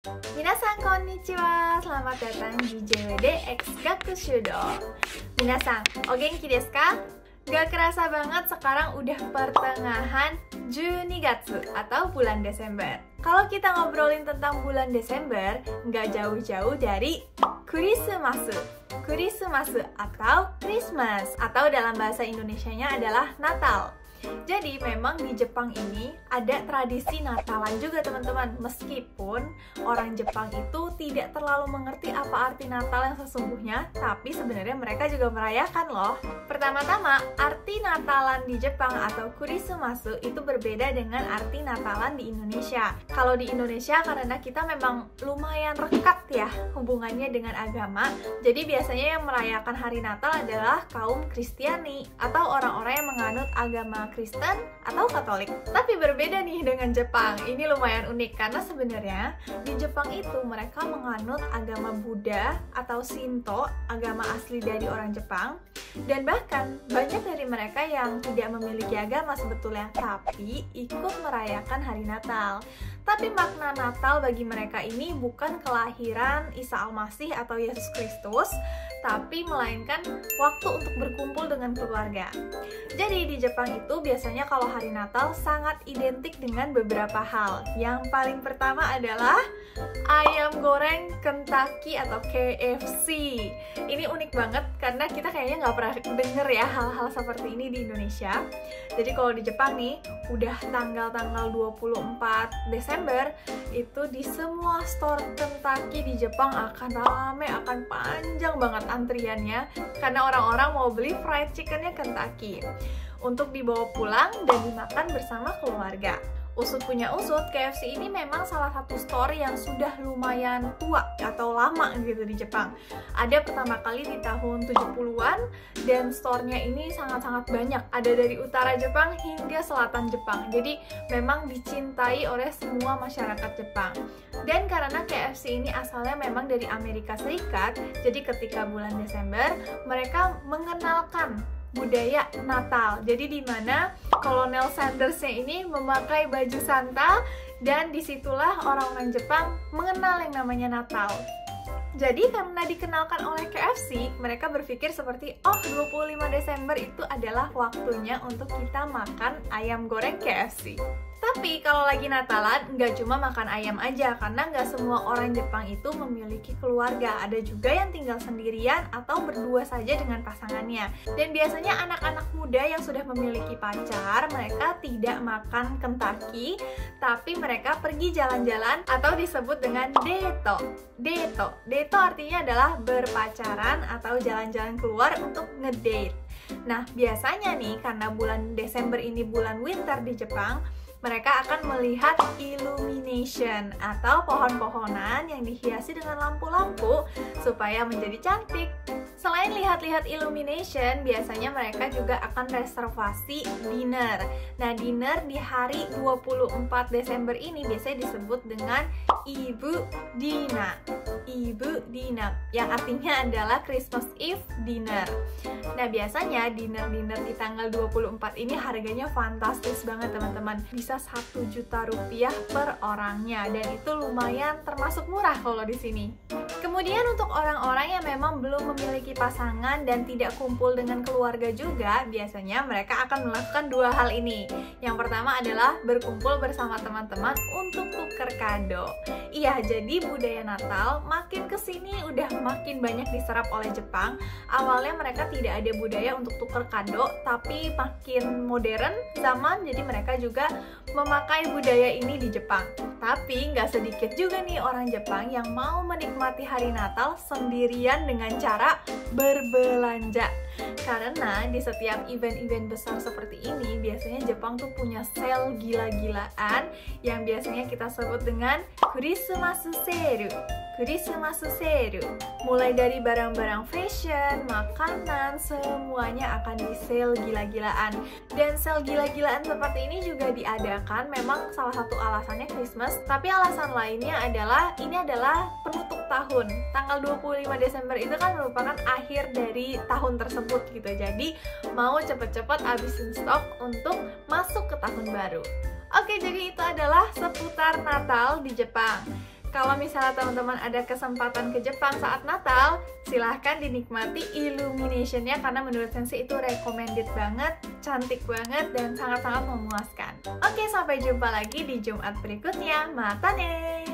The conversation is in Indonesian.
Minasan konnichiwa, selamat datang di JWD X Gakushudo. Minasan, o genki desu ka? Gak kerasa banget sekarang udah pertengahan Juni Gatsu atau bulan Desember. Kalau kita ngobrolin tentang bulan Desember, nggak jauh-jauh dari Kurismasu. Kurismasu atau Christmas, atau dalam bahasa Indonesianya adalah Natal. Jadi memang di Jepang ini ada tradisi Natalan juga teman-teman. Meskipun orang Jepang itu tidak terlalu mengerti apa arti Natal yang sesungguhnya, tapi sebenarnya mereka juga merayakan loh. Pertama-tama, arti Natalan di Jepang atau Kurismasu itu berbeda dengan arti Natalan di Indonesia. Kalau di Indonesia karena kita memang lumayan rekat ya hubungannya dengan agama, jadi biasanya yang merayakan hari Natal adalah kaum Kristiani atau orang-orang yang menganut agama Kristen atau Katolik. Tapi berbeda nih dengan Jepang. Ini lumayan unik karena sebenarnya di Jepang itu mereka menganut agama Buddha atau Shinto, agama asli dari orang Jepang. Dan bahkan banyak dari mereka yang tidak memiliki agama sebetulnya, tapi ikut merayakan hari Natal. Tapi makna Natal bagi mereka ini bukan kelahiran Isa Al-Masih atau Yesus Kristus, tapi melainkan waktu untuk berkumpul dengan keluarga. Jadi di Jepang itu biasanya kalau hari Natal sangat identik dengan beberapa hal. Yang paling pertama adalah ayam goreng Kentucky atau KFC. Ini unik banget karena kita kayaknya nggak pernah denger ya hal-hal seperti ini di Indonesia. Jadi kalau di Jepang nih, udah tanggal-tanggal 24 Desember, itu di semua store Kentucky di Jepang akan rame, akan panjang banget antriannya karena orang-orang mau beli fried chickennya Kentucky untuk dibawa pulang dan dimakan bersama keluarga. Usut punya usut, KFC ini memang salah satu store yang sudah lumayan tua atau lama gitu di Jepang. Ada pertama kali di tahun 70-an dan store-nya ini sangat-sangat banyak. Ada dari utara Jepang hingga selatan Jepang. Jadi memang dicintai oleh semua masyarakat Jepang. Dan karena KFC ini asalnya memang dari Amerika Serikat, jadi ketika bulan Desember mereka mengenalkan budaya Natal. Jadi di mana Kolonel Sandersnya ini memakai baju Santa dan disitulah orang-orang Jepang mengenal yang namanya Natal. Jadi karena dikenalkan oleh KFC, mereka berpikir seperti, oh 25 Desember itu adalah waktunya untuk kita makan ayam goreng KFC. Tapi kalau lagi Natalan, nggak cuma makan ayam aja, karena nggak semua orang Jepang itu memiliki keluarga. Ada juga yang tinggal sendirian atau berdua saja dengan pasangannya. Dan biasanya anak-anak muda yang sudah memiliki pacar, mereka tidak makan Kentucky, tapi mereka pergi jalan-jalan atau disebut dengan deto. Deto artinya adalah berpacaran atau jalan-jalan keluar untuk ngedate. Nah, biasanya nih, karena bulan Desember ini bulan winter di Jepang, mereka akan melihat illumination atau pohon-pohonan yang dihiasi dengan lampu-lampu supaya menjadi cantik. Selain lihat-lihat illumination, biasanya mereka juga akan reservasi dinner. Nah, dinner di hari 24 Desember ini biasanya disebut dengan Ibu Dina. Ibu Dina, yang artinya adalah Christmas Eve dinner. Nah, biasanya dinner-dinner di tanggal 24 ini harganya fantastis banget teman-teman. Bisa 1 juta rupiah per orangnya, dan itu lumayan termasuk murah kalau di sini. Kemudian untuk orang-orang yang memang belum memiliki pasangan dan tidak kumpul dengan keluarga juga, biasanya mereka akan melakukan dua hal ini. Yang pertama adalah berkumpul bersama teman-teman untuk tuker kado. Iya, jadi budaya Natal makin kesini udah makin banyak diserap oleh Jepang. Awalnya mereka tidak ada budaya untuk tuker kado, tapi makin modern zaman, jadi mereka juga memakai budaya ini di Jepang. Tapi nggak sedikit juga nih orang Jepang yang mau menikmati hari Natal sendirian dengan cara berbelanja. Karena di setiap event-event besar seperti ini, biasanya Jepang tuh punya sale gila-gilaan yang biasanya kita sebut dengan Kurismasu Sale. Kurismasu Sale. Mulai dari barang-barang fashion, makanan, semuanya akan di sale gila-gilaan. Dan sale gila-gilaan seperti ini juga diadakan, memang salah satu alasannya Christmas, tapi alasan lainnya adalah ini adalah penutup tahun. Tanggal 25 Desember itu kan merupakan akhir dari tahun tersebut gitu. Jadi mau cepet-cepet habisin stok untuk masuk ke tahun baru. Oke, jadi itu adalah seputar Natal di Jepang. Kalau misalnya teman-teman ada kesempatan ke Jepang saat Natal, silahkan dinikmati illumination-nya karena menurut Sensei itu recommended banget, cantik banget, dan sangat-sangat memuaskan. Oke, sampai jumpa lagi di Jumat berikutnya. Mata ne!